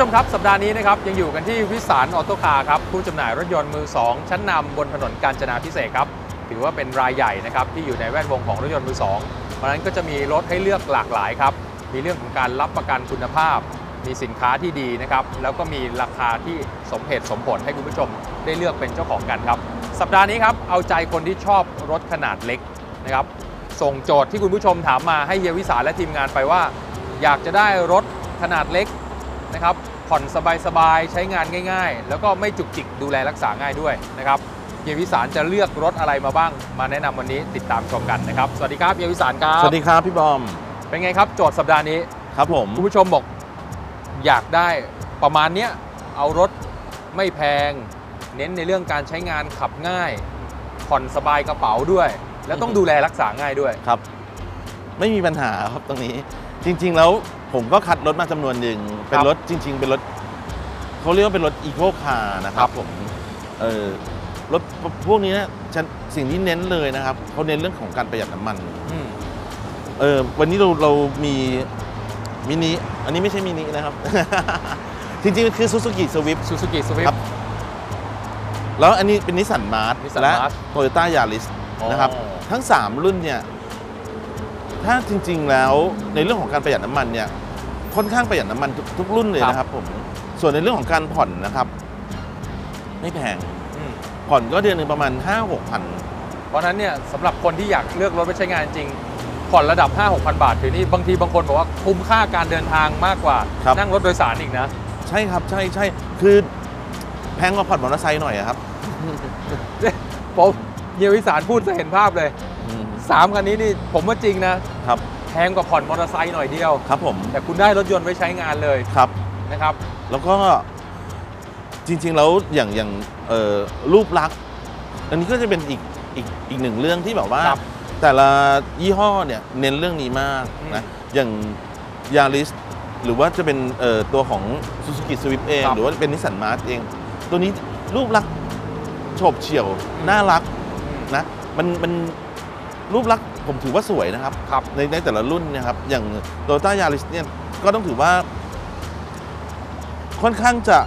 ผู้ชมครับสัปดาห์นี้นะครับยังอยู่กันที่วิสารออโต้คาร์ครับผู้จำหน่ายรถยนต์มือ2ชั้นนำบนถนนกาญจนาภิเษกครับถือว่าเป็นรายใหญ่นะครับที่อยู่ในแวดวงของรถยนต์มือ2เพราะฉะนั้นก็จะมีรถให้เลือกหลากหลายครับมีเรื่องของการรับประกันคุณภาพมีสินค้าที่ดีนะครับแล้วก็มีราคาที่สมเหตุสมผลให้คุณผู้ชมได้เลือกเป็นเจ้าของกันครับสัปดาห์นี้ครับเอาใจคนที่ชอบรถขนาดเล็กนะครับส่งโจทย์ที่คุณผู้ชมถามมาให้เฮียวิสารและทีมงานไปว่าอยากจะได้รถขนาดเล็กนะครับผ่อนสบายๆใช้งานง่ายๆแล้วก็ไม่จุกจิกดูแลรักษาง่ายด้วยนะครับเฮียวิสารจะเลือกรถอะไรมาบ้างมาแนะนำวันนี้ติดตามชมกันนะครับสวัสดีครับเฮียวิสารครับสวัสดีครับพี่บอมเป็นไงครับโจทย์สัปดาห์นี้ครับผมคุณผู้ชมบอกอยากได้ประมาณเนี้ยเอารถไม่แพงเน้นในเรื่องการใช้งานขับง่ายผ่อนสบายกระเป๋าด้วยแล้วต้องดูแลรักษาง่ายด้วยครับไม่มีปัญหาครับตรงนี้จริงๆแล้วผมก็คัดรถมาจำนวนหนึ่งเป็นรถจริงๆเป็นรถเขาเรียกว่าเป็นรถอีโคคาร์นะครับผมรถพวกนี้นะสิ่งที่เน้นเลยนะครับเขาเน้นเรื่องของการประหยัดน้ำมันวันนี้เรามีมินิอันนี้ไม่ใช่มินินะครับ จริงๆมันคือ Suzuki Swift ครับแล้วอันนี้เป็นนิสสันมาร์ทและ Toyota Yaris นะครับทั้ง3รุ่นเนี่ยถ้าจริงๆแล้วในเรื่องของการประหยัดน้ำมันเนี่ยค่อนข้างประหยัดน้ำมันทุกรุ่นเลยนะครับผมส่วนในเรื่องของการผ่อนนะครับไม่แพงผ่อนก็เดือนหนึ่งประมาณ 5-6 พันเพราะนั้นเนี่ยสำหรับคนที่อยากเลือกรถไปใช้งานจริงผ่อนระดับ 5-6,000 บาทถือนี่บางทีบางคนบอกว่าคุ้มค่าการเดินทางมากกว่านั่งรถโดยสารอีกนะใช่ครับใช่คือแพงกว่าผ่อนมอเตอร์ไซค์หน่อยครับผมเฮียวิสารพูดจะเห็นภาพเลย3คันนี้นี่ผมว่าจริงนะครับแพงกว่าผ่อนมอเตอร์ไซค์หน่อยเดียวครับผมแต่คุณได้รถยนต์ไว้ใช้งานเลยครับนะครับแล้วก็จริงๆแล้วอย่างรูปลักษณ์อันนี้ก็จะเป็นอีกหนึ่งเรื่องที่แบบว่าแต่ละยี่ห้อเนี่ยเน้นเรื่องนี้มากนะอย่าง Yaris หรือว่าจะเป็นตัวของ Suzuki Swift เองหรือว่าเป็น Nissan March เองตัวนี้รูปลักษณ์โฉบเฉี่ยวน่ารักนะมันรูปลักษณ์ผมถือว่าสวยนะครับในแต่ละรุ่นนะครับอย่าง Toyota Yaris เนี่ยก็ต้องถือว่าค่อนข้างจะ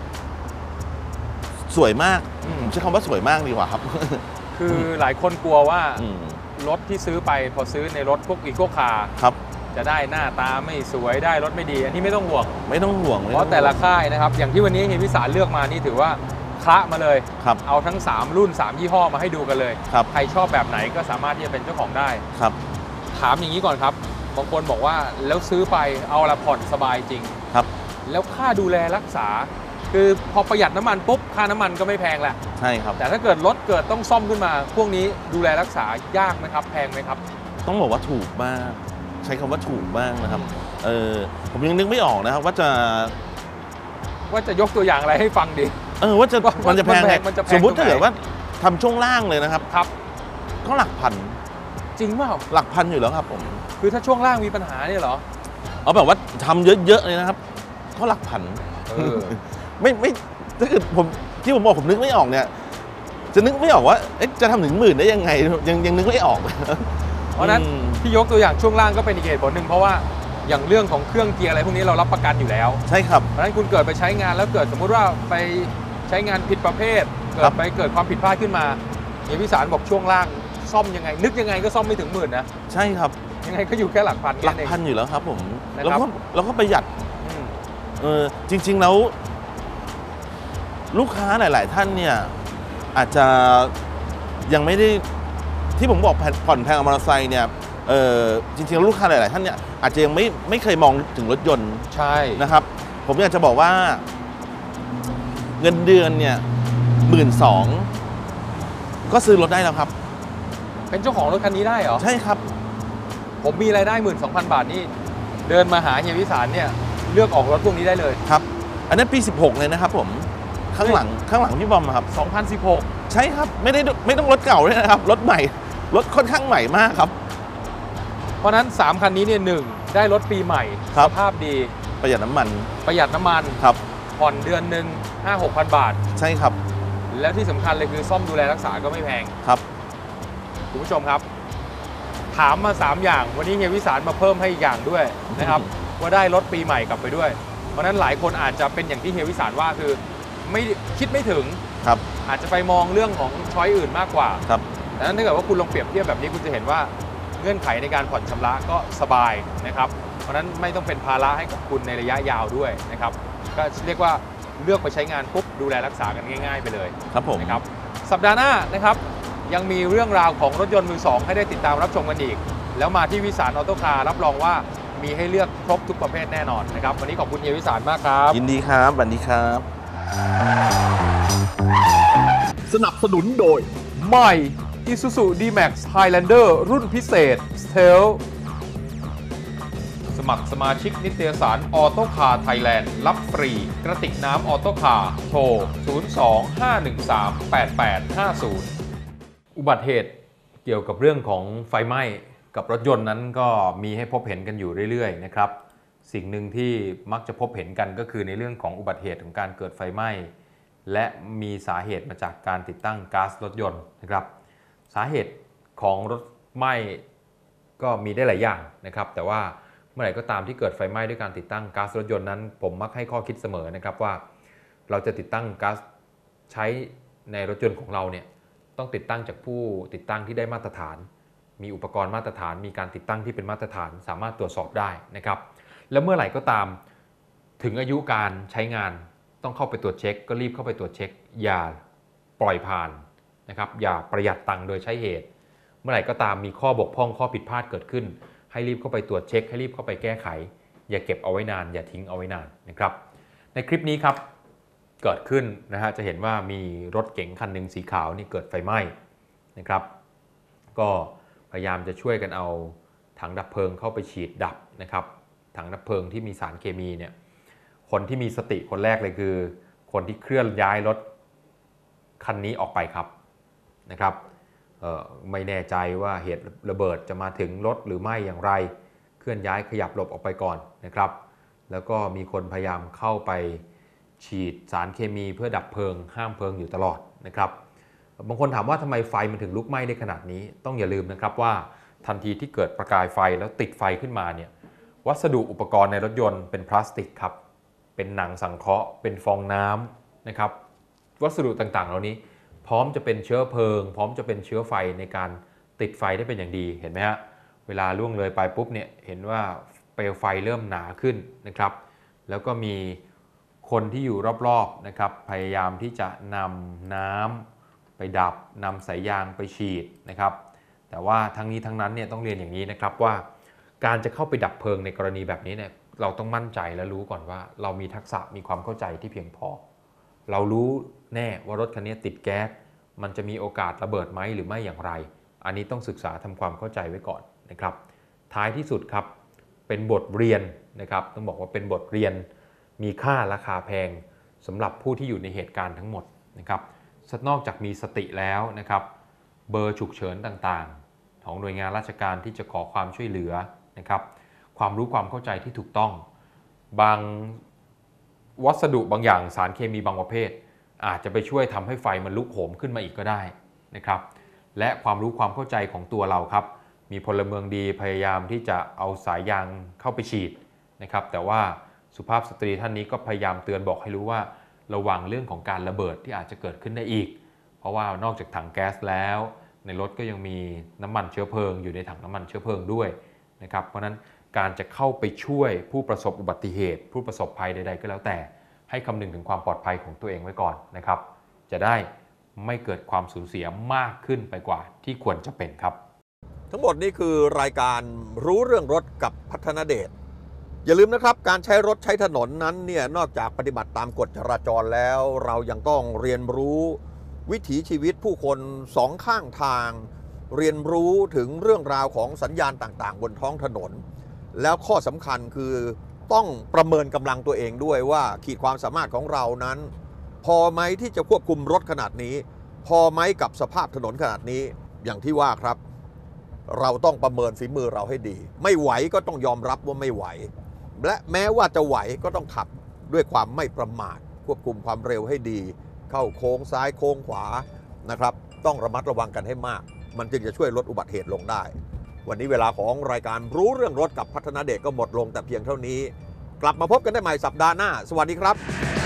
สวยมากใช้คำว่าสวยมากดีกว่าครับคือหลายคนกลัวว่ารถที่ซื้อไปพอซื้อในรถพวกอีโคคาร์จะได้หน้าตาไม่สวยได้รถไม่ดีอันนี้ไม่ต้องห่วงเพราะแต่ละค่ายนะครับอย่างที่วันนี้เฮียวิสารเลือกมานี่ถือว่าคละมาเลยเอาทั้ง3รุ่น3ยี่ห้อมาให้ดูกันเลยใครชอบแบบไหนก็สามารถที่จะเป็นเจ้าของได้ถามอย่างนี้ก่อนครับบางคนบอกว่าแล้วซื้อไปเอาละผ่อนสบายจริงแล้วค่าดูแลรักษาคือพอประหยัดน้ำมันปุ๊บค่าน้ำมันก็ไม่แพงแหละใช่ครับแต่ถ้าเกิดรถเกิดต้องซ่อมขึ้นมาพวกนี้ดูแลรักษายากไหมครับแพงไหมครับต้องบอกว่าถูกมากใช้คำว่าถูกมากนะครับผมยังนึกไม่ออกนะครับว่าจะยกตัวอย่างอะไรให้ฟังดีว่ามันจะแพงสมมติถ้าเกิดว่าทำช่วงล่างเลยนะครับก็หลักพันจริงเปล่าหลักพันอยู่แล้วครับผมคือถ้าช่วงล่างมีปัญหาเนี่ยเหรอเอาแบบว่าทำเยอะๆเลยนะครับก็หลักพันไม่ถ้าเกิดที่ผมบอกผมนึกไม่ออกเนี่ยจะนึกไม่ออกว่าจะทำถึง10,000ได้ยังไงยังนึกไม่ออกเพราะนั้นที่ยกตัวอย่างช่วงล่างก็เป็นอีกเหตุผลหนึ่งเพราะว่าอย่างเรื่องของเครื่องเกียร์อะไรพวกนี้เรารับประกันอยู่แล้วใช่ครับเพราะฉะนั้นคุณเกิดไปใช้งานแล้วเกิดสมมุติว่าไปใช้งานผิดประเภทเกิดความผิดพลาดขึ้นมาเฮียวิสารบอกช่วงล่างซ่อมยังไงนึกยังไงก็ซ่อมไม่ถึง10,000นะใช่ครับยังไงก็อยู่แค่หลักพันอยู่แล้วครับผมแล้วก็ประหยัดจริงๆแล้วลูกค้าหลายๆท่านเนี่ยอาจจะยังไม่ได้ที่ผมบอกผ่อนแพงมอเตอร์ไซค์เนี่ยจริงๆแล้วลูกค้าหลายๆท่านเนี่ยอาจจะยังไม่เคยมองถึงรถยนต์ใช่นะครับผมอยากจะบอกว่าเงินเดือนเนี่ย12,000ก็ซื้อรถได้แล้วครับเป็นเจ้าของรถคันนี้ได้เหรอใช่ครับผมมีรายได้12,000 บาทนี่เดินมาหาเฮียวิสารเนี่ยเลือกออกรถพวกนี้ได้เลยครับอันนั้นปี16เลยนะครับผมข้างหลังพี่บอมครับ 2016 ใช่ครับไม่ต้องรถเก่าเลยนะครับรถใหม่รถค่อนข้างใหม่มากครับเพราะนั้น3คันนี้เนี่ย1ได้รถปีใหม่สภาพดีประหยัดน้ำมันครับผ่อนเดือนหนึ่ง 5-6,000 บาทใช่ครับแล้วที่สำคัญเลยคือซ่อมดูแลรักษาก็ไม่แพงครับคุณผู้ชมครับถามมา3อย่างวันนี้เฮียวิสารมาเพิ่มให้อีกอย่างด้วยนะครับว่าได้รถปีใหม่กลับไปด้วยเพราะฉะนั้นหลายคนอาจจะเป็นอย่างที่เฮียวิสารว่าคือไม่คิดไม่ถึงครับอาจจะไปมองเรื่องของช้อยอื่นมากกว่าครับดังนั้นถ้าเกิดว่าคุณลองเปรียบเทียบแบบนี้คุณจะเห็นว่าเงื่อนไขในการผ่อนชำระก็สบายนะครับเพราะฉะนั้นไม่ต้องเป็นภาระให้กับคุณในระยะยาวด้วยนะครับก็เรียกว่าเลือกไปใช้งานปุ๊บดูแลรักษากันง่ายๆไปเลยครับผมนะครับสัปดาห์หน้านะครับยังมีเรื่องราวของรถยนต์มือสองให้ได้ติดตามรับชมกันอีก แล้วมาที่วิสารออโต้คาร์รับรองว่ามีให้เลือกครบทุกประเภทแน่นอนนะครับวันนี้ขอบคุณเฮียวิสารมากครับยินดีครับสวัสดีครับสนับสนุนโดยใหม่ Isuzu D-Max Highlander รุ่นพิเศษ Stealth สมัครสมาชิกนิตยสารออโต้คาร์ไทยแลนด์รับฟรีกระติกน้ำออโต้คาร์โทร 02-513-8850 อุบัติเหตุเกี่ยวกับเรื่องของไฟไหม้กับรถยนต์นั้นก็มีให้พบเห็นกันอยู่เรื่อยๆนะครับสิ่งหนึ่งที่มักจะพบเห็นกันก็คือในเรื่องของอุบัติเหตุของการเกิดไฟไหม้และมีสาเหตุมาจากการติดตั้งก๊าซรถยนต์นะครับสาเหตุของรถไหม้ก็มีได้หลายอย่างนะครับแต่ว่าเมื่อไหร่ก็ตามที่เกิดไฟไหม้ด้วยการติดตั้งก๊าซรถยนต์นั้นผมมักให้ข้อคิดเสมอนะครับว่าเราจะติดตั้งก๊าซใช้ในรถยนต์ของเราเนี่ยต้องติดตั้งจากผู้ติดตั้งที่ได้มาตรฐานมีอุปกรณ์มาตรฐานมีการติดตั้งที่เป็นมาตรฐานสามารถตรวจสอบได้นะครับแล้วเมื่อไหร่ก็ตามถึงอายุการใช้งานต้องเข้าไปตรวจเช็คก็รีบเข้าไปตรวจเช็คอย่าปล่อยผ่านนะครับอย่าประหยัดตังค์โดยใช้เหตุเมื่อไหร่ก็ตามมีข้อบกพร่องข้อผิดพลาดเกิดขึ้นให้รีบเข้าไปตรวจเช็คให้รีบเข้าไปแก้ไขอย่าเก็บเอาไว้นานอย่าทิ้งเอาไว้นานนะครับในคลิปนี้ครับเกิดขึ้นนะฮะจะเห็นว่ามีรถเก๋งคันหนึ่งสีขาวนี่เกิดไฟไหม้นะครับก็พยายามจะช่วยกันเอาถังดับเพลิงเข้าไปฉีดดับนะครับถังดับเพลิงที่มีสารเคมีเนี่ยคนที่มีสติคนแรกเลยคือคนที่เคลื่อนย้ายรถคันนี้ออกไปครับนะครับไม่แน่ใจว่าเหตุระเบิดจะมาถึงรถหรือไม่อย่างไรเคลื่อนย้ายขยับหลบออกไปก่อนนะครับแล้วก็มีคนพยายามเข้าไปฉีดสารเคมีเพื่อดับเพลิงห้ามเพลิงอยู่ตลอดนะครับบางคนถามว่าทำไมไฟมันถึงลุกไหม้ได้ขนาดนี้ต้องอย่าลืมนะครับว่าทันทีที่เกิดประกายไฟแล้วติดไฟขึ้นมาเนี่ยวัสดุอุปกรณ์ในรถยนต์เป็นพลาสติกครับเป็นหนังสังเคราะห์เป็นฟองน้ำนะครับวัสดุต่างๆเหล่านี้พร้อมจะเป็นเชื้อเพลิงพร้อมจะเป็นเชื้อไฟในการติดไฟได้เป็นอย่างดีเห็นไหมฮะเวลาล่วงเลยไปปุ๊บเนี่ยเห็นว่าเปลวไฟเริ่มหนาขึ้นนะครับแล้วก็มีคนที่อยู่รอบๆนะครับพยายามที่จะนำน้ำไปดับนำสายยางไปฉีดนะครับแต่ว่าทั้งนี้ทั้งนั้นเนี่ยต้องเรียนอย่างนี้นะครับว่าการจะเข้าไปดับเพลิงในกรณีแบบนี้เนี่ยเราต้องมั่นใจและรู้ก่อนว่าเรามีทักษะมีความเข้าใจที่เพียงพอเรารู้แน่ว่ารถคันนี้ติดแก๊สมันจะมีโอกาสระเบิดไหมหรือไม่อย่างไรอันนี้ต้องศึกษาทำความเข้าใจไว้ก่อนนะครับท้ายที่สุดครับเป็นบทเรียนนะครับต้องบอกว่าเป็นบทเรียนมีค่าราคาแพงสำหรับผู้ที่อยู่ในเหตุการณ์ทั้งหมดนะครับนอกจากมีสติแล้วนะครับเบอร์ฉุกเฉินต่างๆของหน่วยงานราชการที่จะขอความช่วยเหลือนะครับความรู้ความเข้าใจที่ถูกต้องบางวัสดุบางอย่างสารเคมีบางประเภทอาจจะไปช่วยทำให้ไฟมันลุกโหมขึ้นมาอีกก็ได้นะครับและความรู้ความเข้าใจของตัวเราครับมีพลเมืองดีพยายามที่จะเอาสายยางเข้าไปฉีดนะครับแต่ว่าสุภาพสตรีท่านนี้ก็พยายามเตือนบอกให้รู้ว่าระวังเรื่องของการระเบิดที่อาจจะเกิดขึ้นได้อีกเพราะว่านอกจากถังแก๊สแล้วในรถก็ยังมีน้ำมันเชื้อเพลิงอยู่ในถังน้ำมันเชื้อเพลิงด้วยนะครับเพราะนั้นการจะเข้าไปช่วยผู้ประสบอุบัติเหตุผู้ประสบภัยใดๆก็แล้วแต่ให้คำนึงถึงความปลอดภัยของตัวเองไว้ก่อนนะครับจะได้ไม่เกิดความสูญเสียมากขึ้นไปกว่าที่ควรจะเป็นครับทั้งหมดนี้คือรายการรู้เรื่องรถกับพัฒนเดชอย่าลืมนะครับการใช้รถใช้ถนนนั้นเนี่ยนอกจากปฏิบัติตามกฎจราจรแล้วเรายังต้องเรียนรู้วิถีชีวิตผู้คนสองข้างทางเรียนรู้ถึงเรื่องราวของสัญญาณต่างๆบนท้องถนนแล้วข้อสำคัญคือต้องประเมินกำลังตัวเองด้วยว่าขีดความสามารถของเรานั้นพอไหมที่จะควบคุมรถขนาดนี้พอไหมกับสภาพถนนขนาดนี้อย่างที่ว่าครับเราต้องประเมินฝีมือเราให้ดีไม่ไหวก็ต้องยอมรับว่าไม่ไหวและแม้ว่าจะไหวก็ต้องขับด้วยความไม่ประมาทควบคุมความเร็วให้ดีเข้าโค้งซ้ายโค้งขวานะครับต้องระมัดระวังกันให้มากมันจึงจะช่วยลดอุบัติเหตุลงได้วันนี้เวลาของรายการรู้เรื่องรถกับพัฒนาเดชก็หมดลงแต่เพียงเท่านี้กลับมาพบกันได้ใหม่สัปดาห์หน้าสวัสดีครับ